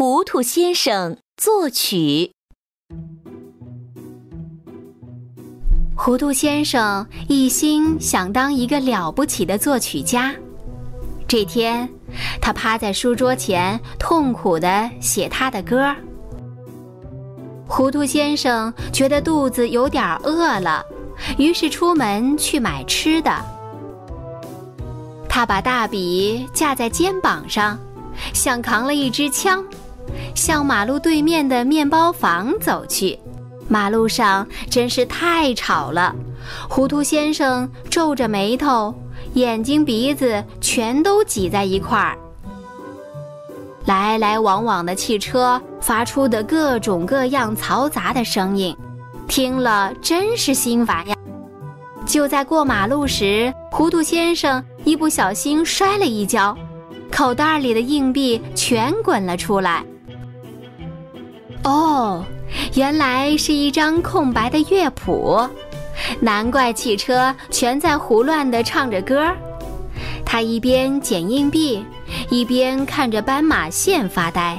糊涂先生作曲。 糊涂先生一心想当一个了不起的作曲家。这天，他趴在书桌前痛苦地写他的歌。糊涂先生觉得肚子有点饿了，于是出门去买吃的。他把大笔架在肩膀上，像扛了一支枪，向马路对面的面包房走去。马路上真是太吵了，糊涂先生皱着眉头，眼睛鼻子全都挤在一块儿。来来往往的汽车发出的各种各样嘈杂的声音，听了真是心烦呀。就在过马路时，糊涂先生一不小心摔了一跤，口袋里的硬币全滚了出来。哦，原来是一张空白的乐谱，难怪汽车全在胡乱地唱着歌。他一边捡硬币，一边看着斑马线发呆。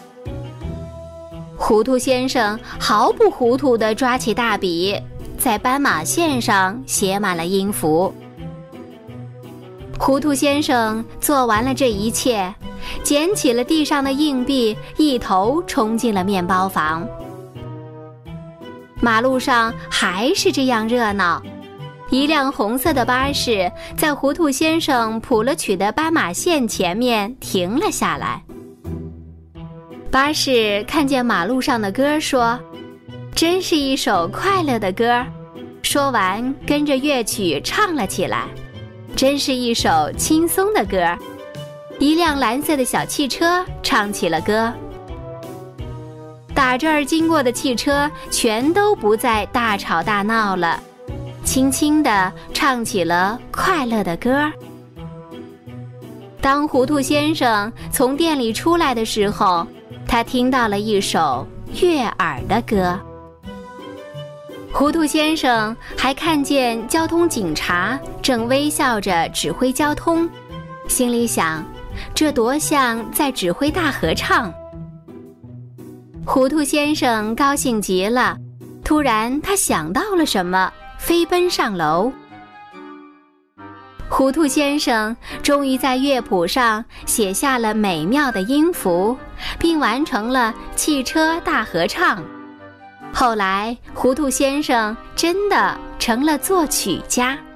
糊涂先生毫不糊涂地抓起大笔，在斑马线上写满了音符。糊涂先生做完了这一切，捡起了地上的硬币，一头冲进了面包房。马路上还是这样热闹，一辆红色的巴士在糊涂先生谱了曲的斑马线前面停了下来。巴士看见马路上的歌说：“真是一首快乐的歌。”说完，跟着乐曲唱了起来。真是一首轻松的歌。一辆蓝色的小汽车唱起了歌。打这儿经过的汽车全都不再大吵大闹了，轻轻地唱起了快乐的歌。当糊涂先生从店里出来的时候，他听到了一首悦耳的歌。糊涂先生还看见交通警察正微笑着指挥交通，心里想，这多像在指挥大合唱。糊涂先生高兴极了，突然他想到了什么，飞奔上楼。糊涂先生终于在乐谱上写下了美妙的音符，并完成了汽车大合唱。后来，糊涂先生真的成了作曲家。